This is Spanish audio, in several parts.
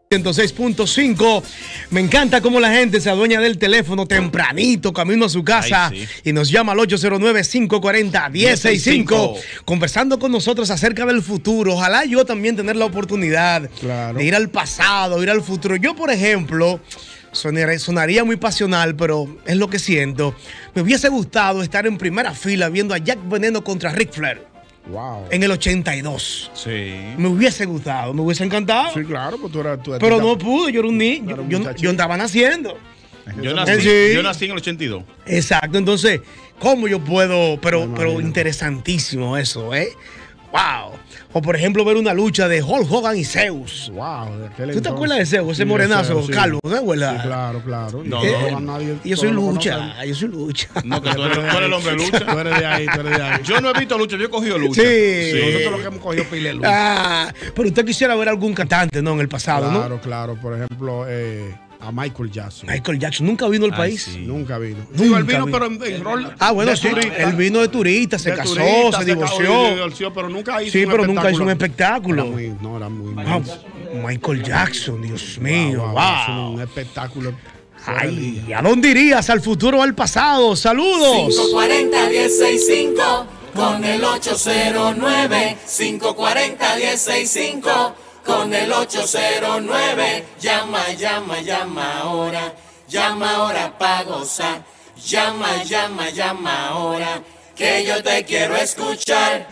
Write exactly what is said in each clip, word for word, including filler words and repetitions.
ciento seis punto cinco. Me encanta cómo la gente se adueña del teléfono tempranito, camino a su casa. Ay, sí. Y nos llama al ocho cero nueve, cinco cuatro cero, uno cero seis cinco, conversando con nosotros acerca del futuro. Ojalá yo también tener la oportunidad claro. de ir al pasado, ir al futuro. Yo, por ejemplo, sonaría, sonaría muy pasional, pero es lo que siento. Me hubiese gustado estar en primera fila viendo a Jack Veneno contra Ric Flair. Wow. En el ochenta y dos. Sí. Me hubiese gustado, me hubiese encantado. Sí, claro, pues tú eras. Tú eras pero no pude, yo era un niño. Yo, yo, yo andaba naciendo. Yo nací, sí. yo nací en el ochenta y dos. Exacto, entonces, ¿cómo yo puedo? Pero, pero interesantísimo eso, ¿eh? ¡Wow! O por ejemplo, ver una lucha de Hulk Hogan y Zeus. ¡Wow! ¿Tú te acuerdas de Zeus? Ese sí, morenazo, Zeus, sí. calvo, ¿no? Sí, claro, claro. No, eh, no, nadie, yo soy lucha, yo soy lucha. No, que tú eres, tú eres el hombre lucha. Tú eres de ahí, tú eres de ahí. Yo no he visto lucha, yo he cogido lucha. Sí. sí. Nosotros lo que hemos cogido pile lucha. Ah, pero usted quisiera ver algún cantante, ¿no? En el pasado, claro, ¿no? Claro, claro. Por ejemplo, eh... a Michael Jackson. Michael Jackson nunca vino al Ay, país. Sí. Nunca vino. Nunca Digo, él vino, vino. pero en, en rol. Ah, bueno, sí. Turista. Él vino de turista, se de casó, turista, se, se divorció. Se divorció, pero nunca hizo sí, un pero nunca hizo un espectáculo. Era muy, no, era muy. Ah, Michael Jackson, Dios mío. Wow, wow, wow. Un espectáculo. Ay, ¿a dónde irías? ¿Al futuro o al pasado? ¡Saludos! cinco cuatro cero, uno cero seis cinco con el ocho cero nueve. cinco cuatro cero, uno cero seis cinco con el ocho cero nueve. Llama, llama, llama ahora. Llama ahora pa' gozar. Llama, llama, llama ahora. Que yo te quiero escuchar.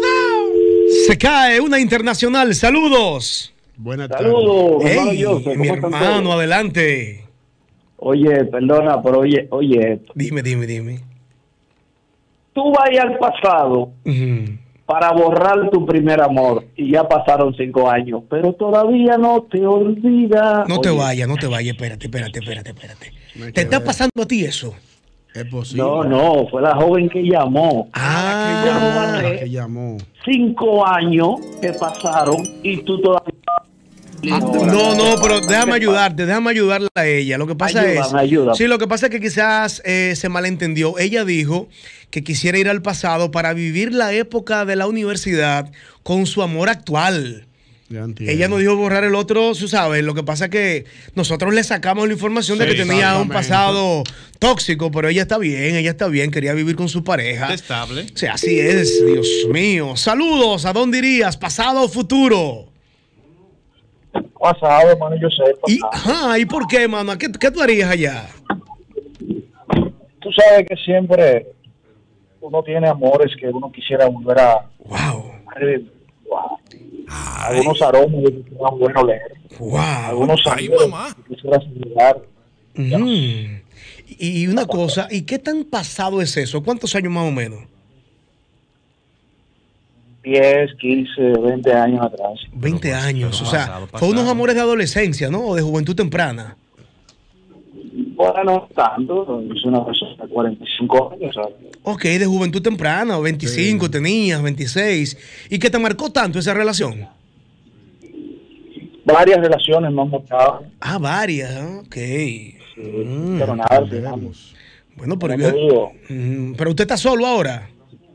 Se cae una internacional. Saludos. Buenas tardes. Saludos, hey, hermano Joseph, mi hermano, adelante. Oye, perdona, pero oye, oye. Dime, dime, dime. Tú vayas al pasado uh-huh. para borrar tu primer amor y ya pasaron cinco años, pero todavía no te olvidas. No te vayas, no te vayas, espérate, espérate, espérate, espérate. ¿Te está pasando a ti eso? Es posible. No, no, fue la joven que llamó. Ah, que llamó, la que llamó. Cinco años que pasaron y tú todavía... Ah, no, no, pero déjame ayudarte, déjame ayudarla a ella. Lo que pasa ayuda, es, ayuda. sí, lo que pasa es que quizás eh, se malentendió. Ella dijo que quisiera ir al pasado para vivir la época de la universidad con su amor actual. Ella no dijo borrar el otro, tú sabes. Lo que pasa es que nosotros le sacamos la información sí, de que tenía un pasado tóxico, pero ella está bien, ella está bien, quería vivir con su pareja. Estable. O sea, así es, Dios mío. Saludos, ¿a dónde irías? ¿Pasado o futuro? Pasado, hermano, yo sé. ¿Y, ajá, ¿y por qué, hermano? ¿Qué, ¿Qué tú harías allá? Tú sabes que siempre uno tiene amores que uno quisiera volver a... Wow. A wow. Algunos aromas que quisiera bueno leer. Wow. Algunos aromas que quisiera celebrar. Uh-huh. Y una cosa, ¿y qué tan pasado es eso? ¿Cuántos años más o menos? diez, quince, veinte años atrás. veinte años, o sea, pasado, pasado. Fue unos amores de adolescencia, ¿no? O de juventud temprana. Bueno, no tanto, es una persona de cuarenta y cinco años, ¿sabes? Ok, de juventud temprana, o veinticinco sí. tenías, veintiséis. ¿Y qué te marcó tanto esa relación? Varias relaciones me han marcado. Ah, varias, ok. Sí, mm, pero nada, digamos. Bueno, pero yo, digo? Mm, pero usted está solo ahora.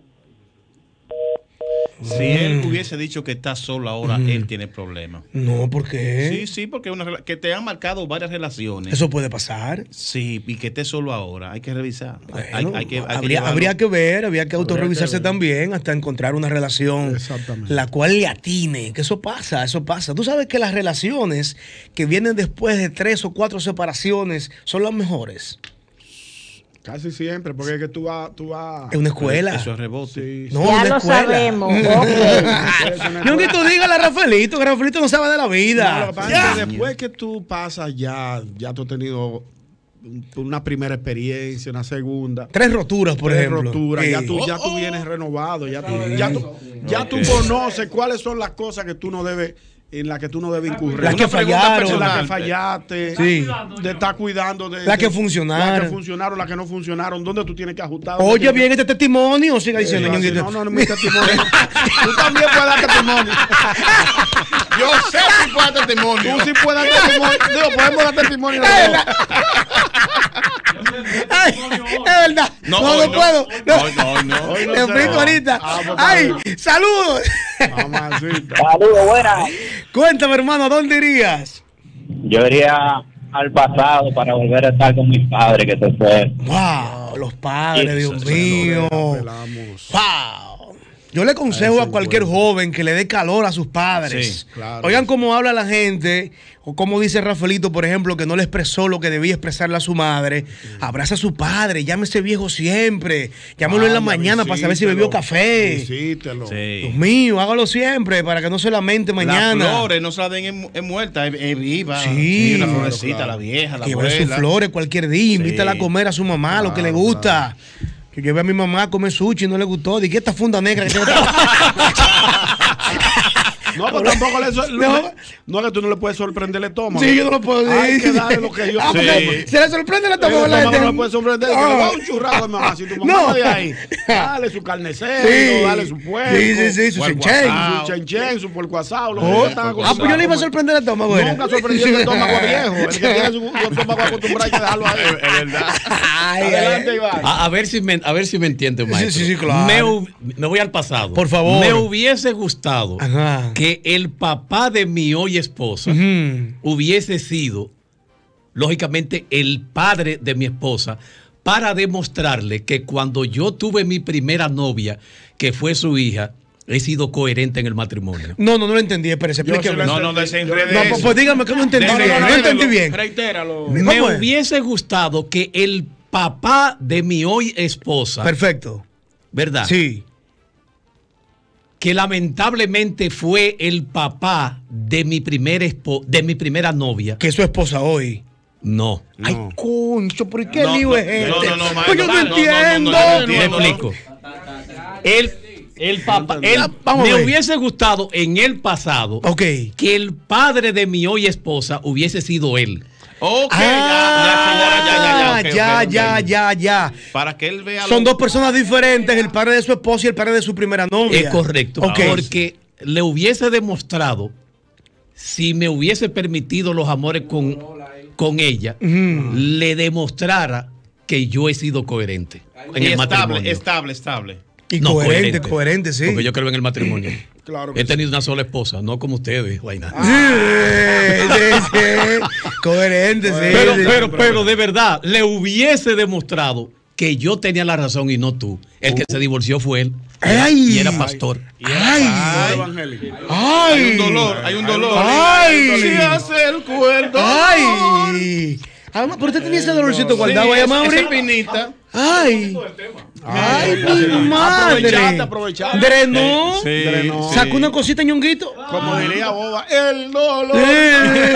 Si mm. él hubiese dicho que está solo ahora, mm. él tiene problemas. No, ¿por qué? Sí, sí, porque una, que te han marcado varias relaciones. Eso puede pasar. Sí, y que esté solo ahora. Hay que revisar. Bueno, hay, hay que, hay habría, que habría que ver, habría que autorrevisarse también hasta encontrar una relación la cual le atine. Que eso pasa, eso pasa. Tú sabes que las relaciones que vienen después de tres o cuatro separaciones son las mejores. Casi siempre, porque es que tú vas... Tú vas es una escuela. Eso es rebote. Sí, no, ya una lo escuela. sabemos. Okay. No, que tú digas a Rafaelito, que Rafaelito no sabe de la vida. No, lo que pasa es que después que tú pasas ya, ya tú has tenido una primera experiencia, una segunda. Tres roturas, por tres ejemplo. roturas. Sí. Ya tú, ya tú vienes renovado. Ya tú, ya tú, ya tú conoces cuáles son las cosas que tú no debes... en la que tú no debes incurrir. Las que fallaron. Las que fallaste. Sí. De estar cuidando de... Las que funcionaron. Las que funcionaron, las que no funcionaron. ¿Dónde tú tienes que ajustar? Oye, bien este testimonio. Siga diciendo. Eh, no, no, no, mi testimonio. Tú también puedes dar testimonio. Yo sé si puedes dar testimonio. Tú sí puedes dar testimonio. Digo, podemos dar testimonio. Ay, es verdad. No, no, no, no puedo. No, no, no. Te explico ahorita. Ah, ay, saludos. Saludos, buenas. Cuéntame, hermano, ¿a dónde irías? Yo iría al pasado para volver a estar con mis padres que se fueron. Wow, los padres, Dios mío. Wow. Yo le aconsejo a cualquier joven que le dé calor a sus padres. Sí, claro. Oigan cómo habla la gente, o cómo dice Rafaelito, por ejemplo, que no le expresó lo que debía expresarle a su madre. Abraza a su padre, llame a ese viejo siempre. Llámelo en la mañana para saber si bebió café. Visítelo. Sí. Dios mío, hágalo siempre para que no se lamente mañana. Las flores no se la den en, en muerta, es, es viva. Sí. Una Claro, florecita, claro. la vieja, la Que lleve sus abuela. flores cualquier día, invítala a comer a su mamá, lo que le gusta. Que lleve a mi mamá a comer sushi y no le gustó. Dije, esta funda negra que tiene. No, pero tampoco le so- No. no, no es que tú no le puedes sorprender el estómago. Sí, yo no lo puedo decir. Hay que darle lo que yo Ah, sé. porque se le sorprende la El toma estómago no le puede sorprender. Que le va a un churrasco, mamá. Si tu mamá No. no. de ahí, dale su carne seca, Sí. dale su puerco. Sí, sí, sí, su puerco chenchen. asado, Su chenchen, su puerco asado. Lo que Oh, ellos están ah, acostumbrados pues yo le iba a comer. sorprender el estómago. ¿era? Nunca sorprendió el estómago viejo. El que tiene su, su estómago acostumbrado hay que dejarlo ahí. Es verdad. Ay, Adelante, ay, Iván. A, a ver si me, a ver si me entiende, maestro. sí, sí, claro. Me, hu- me voy al pasado. Por favor. Me hubiese gustado Ajá. que el papá de mi hoy esposa Ujú. hubiese sido, lógicamente, el padre de mi esposa, para demostrarle que cuando yo tuve mi primera novia, que fue su hija, he sido coherente en el matrimonio. No, no, no lo entendí. Espérese, Yo explíqueme. sí lo No, no desenrede No, pues, eso. pues dígame que no entendí No, no, bien. no, No, no, entendí no, bien. Reitéralo. ¿Cómo Me es? hubiese gustado que el papá de mi hoy esposa, Perfecto. ¿verdad? Sí. Que lamentablemente fue el papá de mi primera espo- de mi primera novia. Que es su esposa hoy. No. Ay, concho, ¿por qué No, lío no, es este? no, no, no, Pues yo no, maestro, no, no, no, entiendo. no, no, no, Te entiendo, explico. El, el papá, el- Vamos a me ver. hubiese gustado en el pasado Ok. que el padre de mi hoy esposa hubiese sido él. Ok, Ah, ya, ya, señora, ya, ya, ya. ok, ya, ok, ok. ya, ya, ya. Para que él vea Son lo- dos personas diferentes, el padre de su esposa y el padre de su primera novia. Es correcto. Ok. Porque le hubiese demostrado, si me hubiese permitido los amores con, con ella, Ujú. le demostrara que yo he sido coherente en Y el estable, matrimonio. estable, estable. Y No, coherente, coherente, sí. Porque yo creo en el matrimonio. Claro que He tenido una sola esposa, no como ustedes, vaina. Sí, sí, sí. Coherente, sí. Pero, sí. pero, pero de verdad, le hubiese demostrado que yo tenía la razón y no tú. El que se divorció fue él. Ay. Y era pastor. Ay, Ay, evangélico. ay. Hay un dolor, hay un dolor. Ay. Si hace el cuerdo. Ay. Ah, pero usted tenía ese dolorcito guardado allá, Mauri. Esa pinita. Ay. Ay, mi madre. Aprovechaste, aprovechaste. Drenó. Sí, Drenó. sí. Sacó una cosita, ñonguito. Como diría Boba, el dolor. Eh.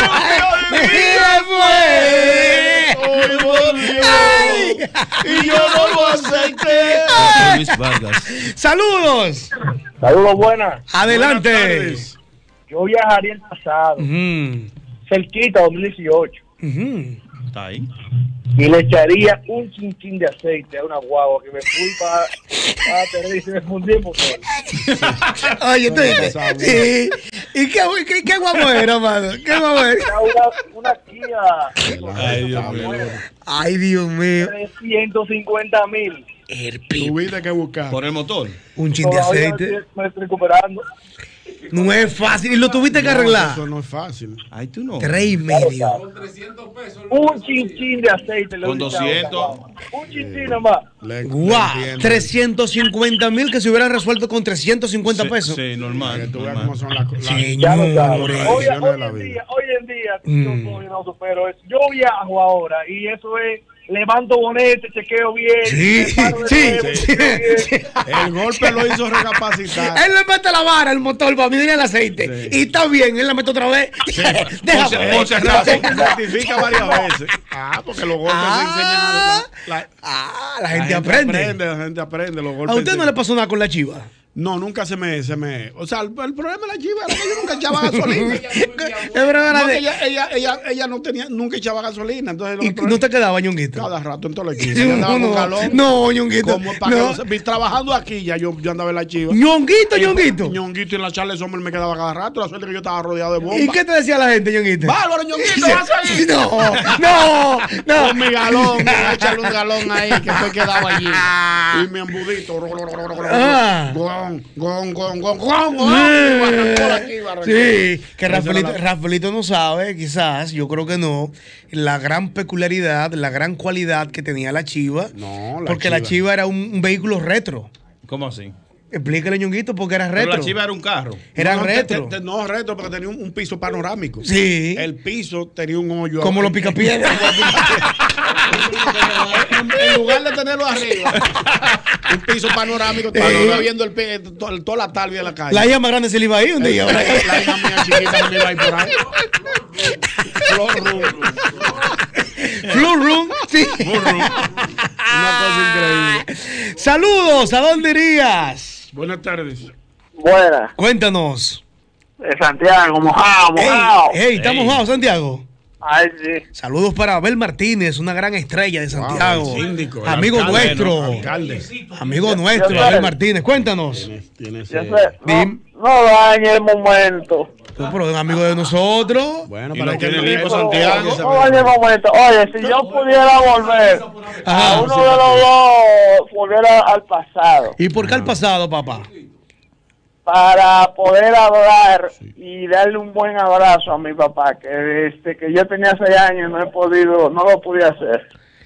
Hoy volvió. Ay. Y yo no lo acepté. José Luis Vargas. Saludos. Saludos, buenas. Adelante. Buenas tardes. Yo viajaría el pasado, Ujú, cerquita, dos mil dieciocho, ujú. Está ahí. y le echaría un chinchín de aceite a una guagua que me fui para tener y se me fundió el motor. Oye, tú dices, sí. ¿Y qué, qué, qué guapo era, mano? ¿Qué guapo era? Era una, una Kia Ay, Dios mío. Ay, Dios mío. trescientos cincuenta mil. Tuviste que buscar. Por el motor. Un chin de Todavía aceite. me estoy recuperando. No es fácil. Y lo tuviste que No, arreglar. Eso no es fácil. Ay, tú no. Tres y medio. Un chinchín de aceite. le Con doy a una doscientos. guagua. Un chinchín nomás. Le- le Guau. entiendo. trescientos cincuenta mil que se hubieran resuelto con trescientos cincuenta Sí, pesos. Sí, Que normal. tú veas normal. cómo son las cosas. Ya lo sabes. Señores. Hoy, Decisiones hoy de la en vida. día, hoy en día, Mm. yo todavía no supero eso. Yo viajo ahora y eso es, levanto bonete, chequeo bien. Sí, me paro de sí, nuevo, sí, chequeo bien. sí. El golpe lo hizo recapacitar. Él le mete la vara, el motor, para medir el aceite. Sí. Y está bien, él la mete otra vez. Deja Por si- ver. por si acaso. Rectifica varias veces. Ah, porque los golpes Ah. se enseñan a la, la- Ah, la la gente aprende. La gente aprende los golpes. ¿A usted no se- le pasó nada con la chiva? No, nunca se me, se me. O sea, el, el problema de la chiva era que yo nunca echaba gasolina. Es verdad, No, de- que ella, ella, ella, ella no tenía, nunca echaba gasolina. Entonces, ¿Y el problema- no te quedaba, ñonguito? cada rato en todo el Sí, equipo. Yo andaba no, con galón. no, ñonguito. Como para No. que no se- vi- trabajando aquí ya yo, yo andaba en la chiva. ñonguito, ñonguito. Ñonguito en la Charles Sommer me quedaba cada rato. La suerte que yo estaba rodeado de bombas. ¿Y qué te decía la gente, ñonguito? Bárbaro, Ñonguito, vas a ir. No, no, no. Con mi galón, voy a echarle un galón ahí que estoy quedado allí. Y mi embudito. Ah. gon, gon, gon, gon, gon, gon. Y barrancó la chiva. Sí, que Esa Rafaelito, era la- Rafaelito no sabe, quizás, yo creo que no, la gran peculiaridad, la gran cualidad que tenía la Chiva. No, la porque la Chiva. Chiva era un, un vehículo retro. ¿Cómo así? Explícale, Ñonguito, porque era Pero retro. la Chiva era un carro. Era no, retro. te- te- no, retro, porque tenía un, un piso panorámico. Sí. El piso tenía un hoyo. Como los picapiedras. en, en lugar de tenerlo arriba, un piso panorámico, Sí. para iba viendo el, pe- to- toda la tarde de la calle. La hija más grande se le iba a ir un día. La, la hija mía chiquita me iba a ir por ahí. Flor Room. Blue Room, sí. Una cosa increíble. Saludos, ¿a dónde irías? Buenas tardes. Buena, Cuéntanos. de Santiago, mojado, Ey, mojado. ey, ¿estás Ey. mojado, Santiago? Ay, sí. Saludos para Abel Martínez, una gran estrella de Santiago. Wow, el síndico, el Amigo alcalde, nuestro. ¿no? Alcalde. Amigo nuestro, yo sé. Abel Martínez. Cuéntanos. Tienes, tienes, Yo eh, sé, no, Dim. no dañe el momento. Tú, pero un amigo de nosotros. Bueno, Y para no que tiene no- hijo Santiago. No dañe el momento. Oye, si yo pudiera volver, Ajá. a uno de los dos volviera al pasado ¿Y por qué al pasado, papá? para poder hablar y darle un buen abrazo a mi papá, que desde que yo tenía seis años no he podido, no lo podía hacer.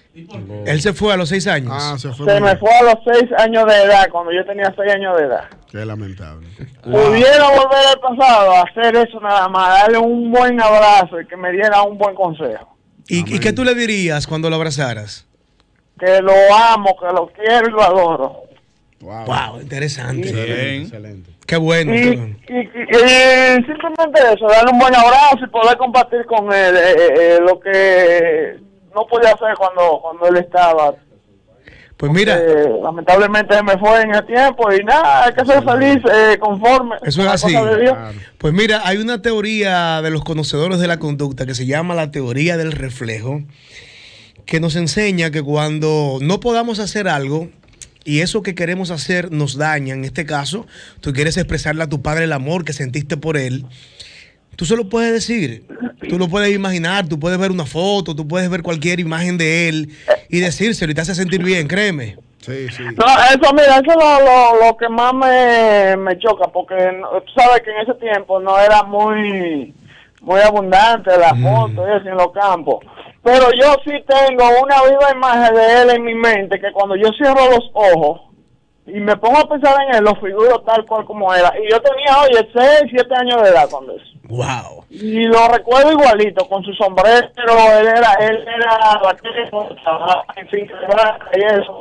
Él se fue a los seis años. Ah, se fue. Se me fue a los seis años de edad, cuando yo tenía seis años de edad. Qué lamentable. Pudiera volver al pasado a hacer eso nada más, darle un buen abrazo y que me diera un buen consejo. ¿Y, ¿Y qué tú le dirías cuando lo abrazaras? Que lo amo, que lo quiero y lo adoro. Wow. Wow, interesante. Excelente, Bien. excelente. Qué bueno. Y, qué y, bueno. y- y simplemente eso, darle un buen abrazo y poder compartir con él eh, eh, lo que no podía hacer cuando, cuando él estaba. Pues mira, Eh, lamentablemente se me fue en el tiempo y nada, hay que ser feliz, eh, conforme. eso es con la así. cosa de Dios. Claro. Pues mira, hay una teoría de los conocedores de la conducta que se llama la teoría del reflejo, que nos enseña que cuando no podamos hacer algo y eso que queremos hacer nos daña, en este caso, tú quieres expresarle a tu padre el amor que sentiste por él, tú se lo puedes decir, tú lo puedes imaginar, tú puedes ver una foto, tú puedes ver cualquier imagen de él y decírselo y te hace sentir bien, créeme. Sí, sí. No, eso, mira, eso es lo, lo, lo que más me, me choca, porque no- tú sabes que en ese tiempo no era muy muy abundante la foto y eso en los campos. Pero yo sí tengo una viva imagen de él en mi mente, que cuando yo cierro los ojos y me pongo a pensar en él, lo figuro tal cual como era. Y yo tenía, oye, seis, siete años de edad cuando eso. Wow. Y lo recuerdo igualito, con su sombrero, él era, él era vaquero, en fin, y eso.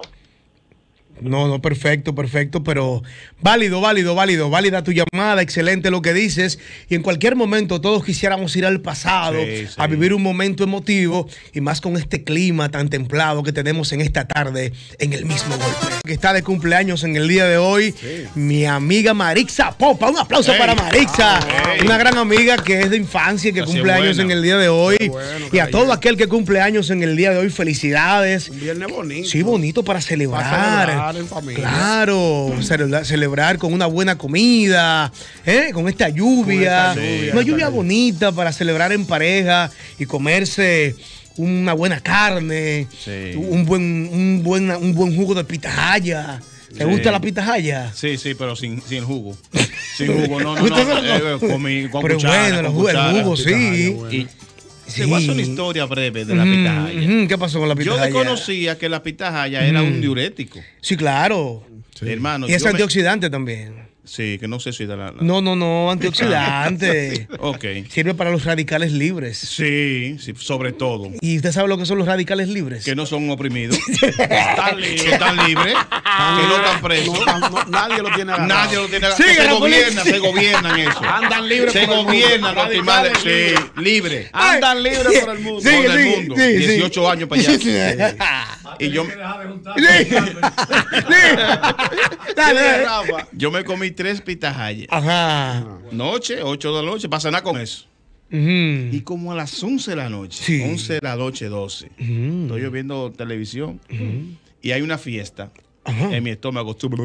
No, no, perfecto, perfecto, pero válido, válido, válido, válida tu llamada, excelente lo que dices. Y en cualquier momento todos quisiéramos ir al pasado, Sí, sí. a vivir un momento emotivo, y más con este clima tan templado que tenemos en esta tarde en el mismo golpe. Que está de cumpleaños en el día de hoy, mi amiga Marixa Popa. Un aplauso Ey. para Marixa, Ah, ey. una gran amiga que es de infancia y que Así cumple es años buena. en el día de hoy. bueno, y a qué todo belleza. aquel que cumple años en el día de hoy, felicidades. Un viernes bonito. Sí, bonito para celebrar. Para celebrar en familia. Claro, celebrar, celebrar con una buena comida, ¿eh? Con esta lluvia. Con esta lluvia, Una lluvia esta bonita para celebrar en pareja y comerse una buena carne, Sí. un buen un buen un buen jugo de pitahaya. ¿Te Sí. gusta la pitahaya? Sí, sí, pero sin, sin el jugo. Sin jugo, no, no, no. Usted se lo- Eh, con mi- con Pero cuchara, bueno, con el jugo, el cuchara. jugo, sí. Y Sí. te voy a hacer una historia breve de la Ujú, pitahaya. ujú, ¿Qué pasó con la Yo pitahaya? desconocía que la pitahaya era un diurético. Sí, claro. Hermano, Y es yo me- antioxidante también. Sí, que no sé si de la... la- No, no, no, antioxidante. Ok. Sirve para los radicales libres. Sí, sí, sobre todo. ¿Y usted sabe lo que son los radicales libres? Que no son oprimidos. Están libres. Están libres. Que no están presos. No, no, nadie lo tiene agarrado. Nadie lo tiene. Sigue, se Rafael. gobierna, se gobiernan eso. Andan libres Se por el mundo. gobiernan los Radicales timales. Sí, libres. libres. Andan libres por el mundo. Sigue, Por el sigue, mundo. sí, sí. dieciocho años para allá. Y yo, Sí. Sí. Dale, dale. Rafa. yo me comí tres pitahayas. Ajá. Noche, ocho de la noche, para cenar con eso. Ujú. Y como a las once de la noche, Sí. once de la noche, doce, estoy yo viendo televisión y hay una fiesta. En mi estómago. Y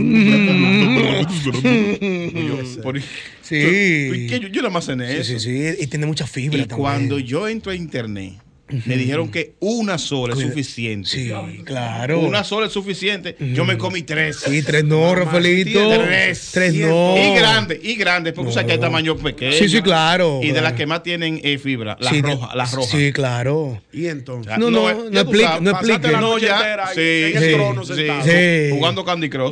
yo, por- Sí. ¿por qué? Yo, yo nada más cené Sí, eso. sí, sí. Y tiene mucha fibra Y también. cuando yo entro a internet Me dijeron que una sola es suficiente. Sí, claro. Una sola es suficiente. Yo me comí tres. Sí, tres no, Rafaelito. Tres. Tres no. Y grandes, y grandes, porque No. tú sabes que hay tamaños pequeños. Sí, sí, claro. Y de Claro. las que más tienen eh, fibra, las Sí, rojas, las rojas. Sí, claro. Y entonces. No, no, eh, no ya tú explique, sabes, no pasaste explique. la No, noche ya. entera Sí, en el sí, trono sí, sentado. sí. Jugando Candy Crush.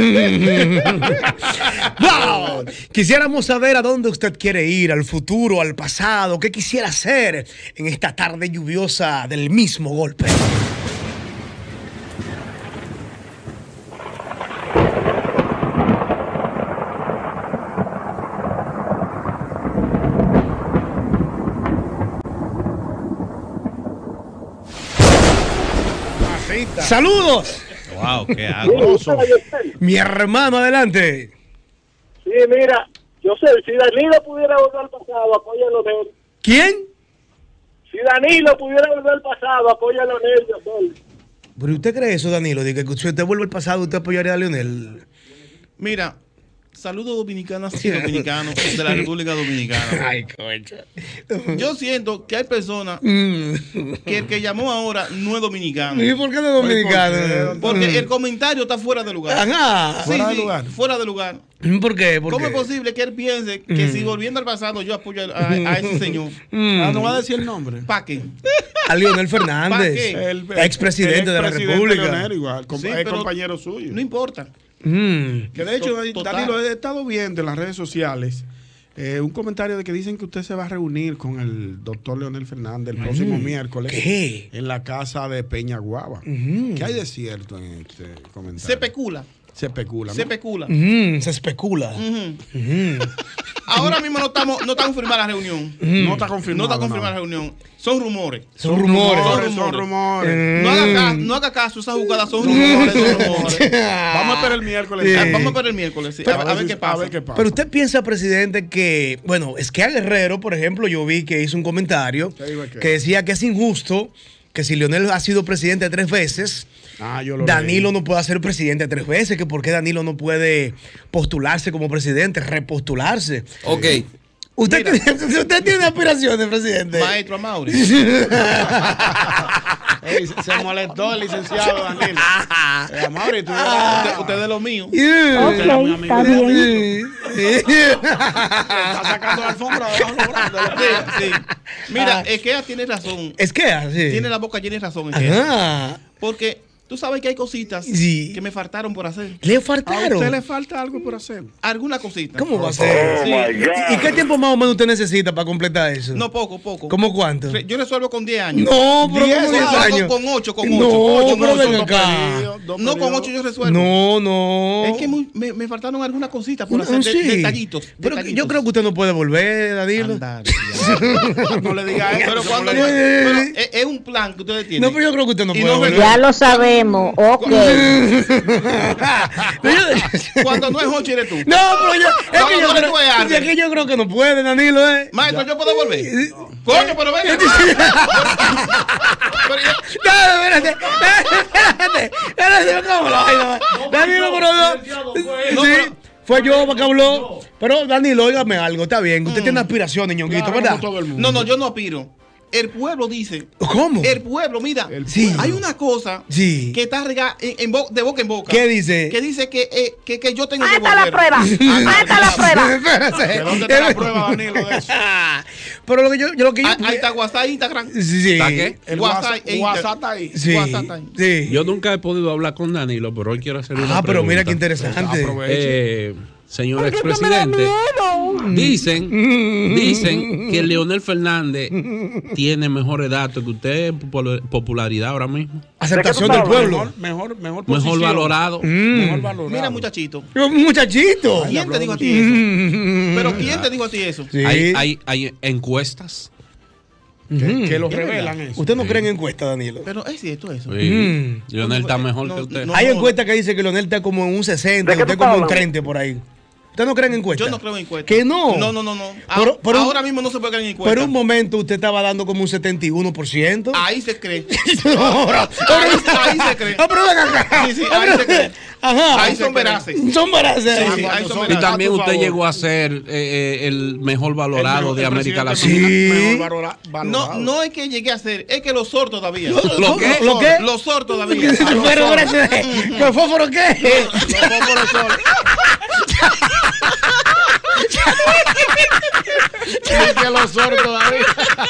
¡Wow! Quisiéramos saber a dónde usted quiere ir, al futuro, al pasado, qué quisiera hacer en esta tarde lluviosa del mismo golpe. ¡Saludos! Wow, qué hago. Mi hermano, adelante. Sí, mira, yo sé, si Danilo pudiera volver al pasado, apoya a Leonel. ¿Quién? Si Danilo pudiera volver al pasado, apoya a Leonel, yo soy. ¿Pero usted cree eso, Danilo? De que si usted vuelve al pasado, usted apoyaría a Leonel. Mira, saludos dominicanas y dominicanos de la República Dominicana. Ay, coño. Yo siento que hay personas Mm. que el que llamó ahora no es dominicano. ¿Y por qué no es dominicano? Porque el comentario está fuera de lugar. Ajá. Sí, Fuera de sí, lugar. fuera de lugar. ¿Por qué? ¿Por ¿Cómo qué? es posible que él piense que si volviendo al pasado yo apoyo a, a ese señor? Mm. Ah, no va a decir el nombre. ¿Para qué? A Leonel ¿Pa' Fernández, qué? El- expresidente de la expresidente República. Leonel, igual, com- Sí, es pero compañero suyo. No importa. Mm. Que de hecho, To- total. Danilo, he estado viendo en las redes sociales eh, un comentario de que dicen que usted se va a reunir con el doctor Leonel Fernández el próximo miércoles ¿Qué? en la casa de Peña Guava. ¿Qué hay de cierto en este comentario? Se especula. Se especula, ¿no? Se especula. Mm, se especula. Ujú. Mm. Ahora mismo no estamos, no está confirmada la reunión. No está No confirmado. está confirmada la reunión. Son rumores. Son rumores. Rumores, son rumores. rumores. No haga, caso, no haga caso, esas jugadas son rumores, son rumores. Vamos a esperar el miércoles. Sí. Ah, Vamos a esperar el miércoles. sí. A, a ver si- qué pasa. A ver qué pasa. Pero usted piensa, presidente, que, bueno, es que a Guerrero, por ejemplo, yo vi que hizo un comentario ¿Qué dijo qué? que decía que es injusto que si Leonel ha sido presidente tres veces, Ah, yo lo Danilo leí. no puede ser presidente tres veces, que por qué Danilo no puede postularse como presidente, repostularse. Ok. ¿Usted, Mira. tiene, ¿Usted tiene aspiraciones, presidente? Maestro Amaury. Ey, se, se molestó el licenciado Danilo. Eh, Mauri, tú usted, usted es lo mío. Yeah. Usted era muy amigo está de- bien. está sacando la alfombra debajo de los brazos. Sí, sí. Mira, es que ella tiene razón. Es que así. Tiene la boca llena de razón. Es que Ajá. porque tú sabes que hay cositas Sí. que me faltaron por hacer. Le A faltaron. usted le falta algo por hacer. Alguna cosita. ¿Cómo va a ser? Sí. ¿Y, y qué tiempo más o menos usted necesita para completar eso? No, poco, poco. ¿Cómo cuánto? Re- Yo resuelvo con diez años. No, pero Diez, ¿cómo diez no, años? con ocho, con No, ocho. Con pero ocho, ven dos acá. periodos, dos No, con periodos. ocho yo resuelvo. No, no. Es que muy- me, me faltaron algunas cositas por No, hacer. de- sí. Detallitos. Pero detallitos. yo creo que usted no puede volver, Danilo. Andar, No le diga eso. Pero no cuando le no- diga. pero es, es un plan que ustedes tienen. No, pero yo creo que usted no Y puede no volver. Ya lo sabemos. Ok. No, yo- Cuando no es ocho eres tú. No, pero yo, es Cuando que yo, no eres creo, tú es Albert. es que yo creo que no puede, Danilo, ¿eh? Maestro, ¿yo puedo volver? Coño, pero venga. Pero yo- No, espérate, espérate, espérate, ¿cómo la vaina? Danilo, pero no. No, Sí, pero- fue yo para que habló. Pero Danilo, óigame algo, está bien. Usted tiene aspiraciones, ñonguito, Claro, ¿verdad? como todo el mundo. No, no, yo no aspiro. El pueblo dice. ¿Cómo? El pueblo, mira, Sí. hay una cosa Sí. que está regada en, en bo- de boca en boca. ¿Qué dice? Que dice que, eh, que, que yo tengo Ahí que está la volver. prueba. Ahí está la prueba. Espérate. ¿De dónde está la prueba, Danilo, de eso? Pero lo que yo, yo lo que yo. Ah, ahí está WhatsApp, Instagram. Sí, sí. ¿Está qué? El WhatsApp WhatsApp, e WhatsApp está ahí. Sí. WhatsApp está ahí. Sí. Yo nunca he podido hablar con Danilo, pero hoy quiero hacer una Ah, pero mira qué pregunta. interesante. Aproveche. Eh, señor expresidente, dicen, dicen que Leonel Fernández tiene mejores datos que usted en popul- popularidad ahora mismo. Aceptación del pueblo. Mejor, mejor, mejor, Mejor posición. valorado. Mejor valorado. Mira, muchachito. Un muchachito. ¿Quién te dijo a ti eso? Pero ¿quién te dijo a ti eso? Sí. Hay, hay, hay encuestas. Que, que lo Es revelan verdad. eso. Usted no cree en encuestas, Danilo. Pero es cierto eso. Sí. Mm. Leonel está mejor No, que usted. no. Hay encuestas que dicen que Leonel está como en un sesenta, ¿De qué usted tú como en un hablas? treinta por ahí. ¿Usted no cree en encuestas? Yo no creo en encuestas. ¿Que no? No, no, no. no. Pero, pero, ahora mismo no se puede creer en encuestas. Pero un momento usted estaba dando como un setenta y uno por ciento. Ahí se cree. no, ahí, ahí se cree. No, pero ven acá. Sí, sí, ahí se cree. Ajá. Ahí son veraces. Son veraces. Sí, sí, ahí son Y veraces. también usted llegó a ser eh, eh, el mejor valorado El- de el América presidente Latina. Sí. mejor valora- valorado. No, no es que llegué a ser, es que lo sor todavía. ¿Lo qué? ¿Lo qué? Lo sor todavía. Pero, espérate, ¿qué fósforo qué? Los fósforos son- Es que los sordos todavía.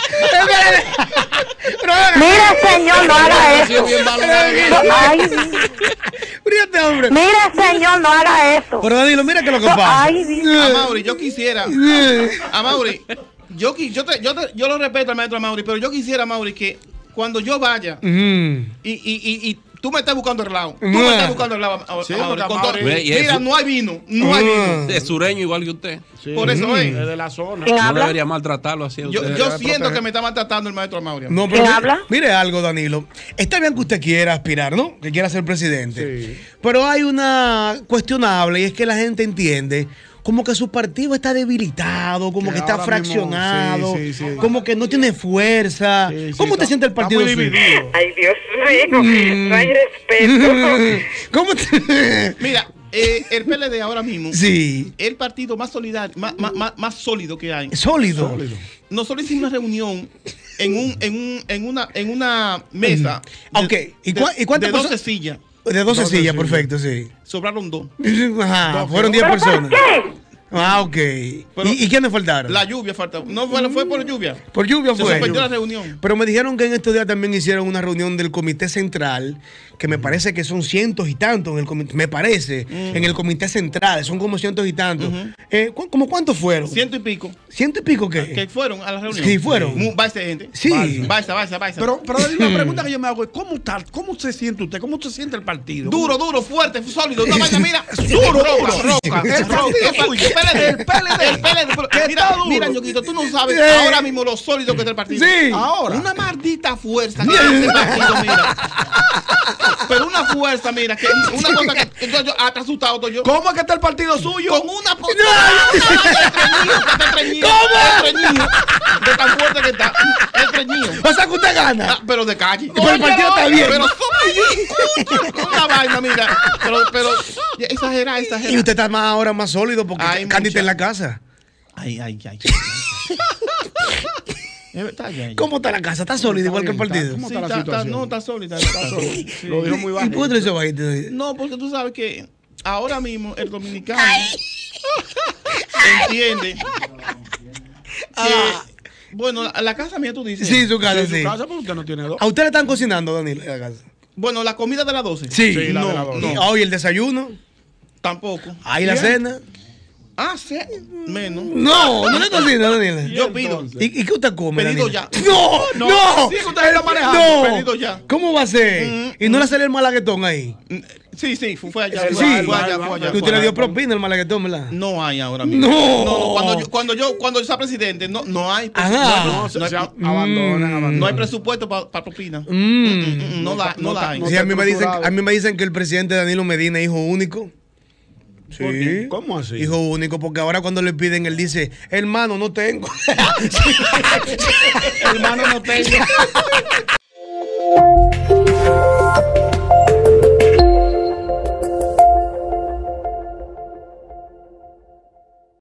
Pero ven acá. Mira, señor, no haga eso. Bien valorado. No, ay, Fíjate, hombre. mira, señor, no haga eso. Pero Danilo, mira que lo que No, pasa. ay, Dios. A Mauri, yo quisiera. A Mauri, yo, qui- yo, te- yo, te- yo lo respeto al maestro Mauri, pero yo quisiera, Mauri, que cuando yo vaya Mm. y, y, y, y tú me estás buscando el lado, tú me Mm. estás buscando el lado, a- a- Sí, a Mauri, porque con todo- Mauri- Ve, y mira, eso- no hay vino, no hay vino. Mm. Es sureño igual que usted. Sí. Por eso es. Es de la zona. ¿Quién No habla? debería maltratarlo así a Yo, usted. yo debe siento proteger. que me está maltratando el maestro Mauri. No, pero ¿Quién mire, habla? mire algo, Danilo. Está bien que usted quiera aspirar, ¿no? Que quiera ser presidente. Sí. Pero hay una cuestionable y es que la gente entiende como que su partido está debilitado, como Que que está ahora mismo, fraccionado, sí, sí, sí. como que no tiene fuerza. Sí, sí, ¿Cómo te está- siente el está partido muy suyo? dividido. Ay, Dios mío, no hay respeto. ¿Cómo te... Mira, eh, el P L D ahora mismo Sí, es el partido más solidario, más, más, más, más sólido que hay. sólido. Sólido. Nosotros hicimos una reunión en un, en un, en una, en una mesa. Mm. Ok, ¿y de, cua- y cuántas de doce personas? sillas. De doce Doce sillas, sillas. perfecto, sí. Sobraron dos. Ajá, Doce. fueron diez ¿Pero por personas. qué? Ah, ok. Pero- ¿Y, ¿Y quiénes faltaron? La lluvia faltaba. No fue, fue por lluvia. Por lluvia Se fue. suspendió la reunión. Pero me dijeron que en estos días también hicieron una reunión del Comité Central, que me parece que son cientos y tantos en el comité, me parece, en el Comité Central, son como cientos y tantos. Eh, ¿cu- ¿Cómo cuántos fueron? Ciento y pico. ¿Ciento y pico qué? Que fueron a la reunión. Sí, fueron. Mu- Baisa de gente. Sí. Baisa, baisa, baisa. Pero, pero la pregunta que yo me hago es, ¿cómo tal? ¿Cómo se siente usted? ¿Cómo se siente el partido? Duro, duro, fuerte, sólido. Una vaina, mira. Duro, roca, duro. roca. El roca. partido El suyo. P L D, el P L D, el P L D. Pero Que Mira, está duro. mira, Ñoquito, tú no sabes Sí. ahora mismo lo sólido que está el partido. Sí. Ahora. Una maldita fuerza que tiene ese partido, mira. Pero una fuerza, mira, que una cosa que entonces yo hasta asustado estoy yo. ¿Cómo es que está el partido suyo? Con una po- estreñido, estreñido, de tan fuerte que está, estreñido. O sea que usted gana. Ah, pero de calle. Pero el partido está bien. Pero con una vaina, mira. Pero, pero, exagera, exagera. Y usted está más ahora más sólido porque Ay, Candy está mucha- en la casa. Ay, ay, ay. Es verdad, ya, ya. ¿Cómo está la casa? ¿Está sólido igual que el bien, está- partido? ¿cómo Sí, está la está- está- situación? no, está sólida. Está sólida. Sí. Lo dijo muy ¿Y bajo. por qué te hizo bajito? No, porque tú sabes que ahora mismo el dominicano entiende que, bueno, la, la casa mía tú dices. Sí, su casa, En su sí. casa, pero usted no tiene dos. ¿A usted le están cocinando, Danilo, en la casa? Bueno, la comida de las doce. Sí. Sí, la no, de las doce. no, Y hoy el desayuno. tampoco. Ahí la Bien. cena. Ah, sí, menos. No, no le cocina, Danilo. Yo pido. entonces? ¿Y, y qué usted come? Pedido Danilo? ya. No, no, No, sí, que usted está manejando. No. Pedido ya. ¿Cómo va a ser? Mm, ¿Y no le sale el malaguetón ahí? Sí, sí, fue, fue allá. Sí, Fue, sí. fue allá, fue allá. Que usted fue le allá. dio propina el malaguetón, ¿verdad? No hay ahora mismo. No. no, Cuando yo, cuando yo, cuando yo sea presidente, no, no hay. Ajá. No, No, se, no se hay, abandonan, abandonan. no hay presupuesto para propina. Mm. Mm, No la, no la hay. Sí, a mí, me dicen, estructurado. a mí me dicen que el presidente Danilo Medina es hijo único. ¿Por qué? ¿Cómo así? Hijo único, porque ahora cuando le piden, él dice, hermano, no tengo. Hermano, no tengo.